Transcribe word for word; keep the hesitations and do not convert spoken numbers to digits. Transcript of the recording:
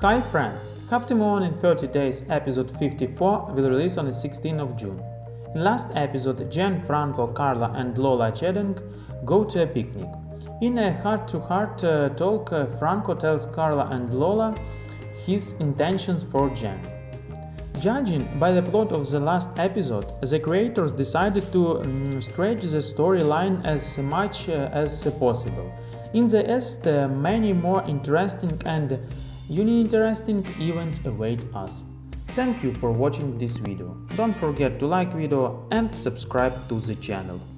Hi friends, Have to Move On in thirty days episode fifty-four will release on the sixteenth of June. In last episode, Jen, Franco, Carla and Lola Chedeng go to a picnic. In a heart-to-heart uh, talk, uh, Franco tells Carla and Lola his intentions for Jen. Judging by the plot of the last episode, the creators decided to um, stretch the storyline as much uh, as possible. In the end, uh, many more interesting and uninteresting events await us. Thank you for watching this video. Don't forget to like video and subscribe to the channel.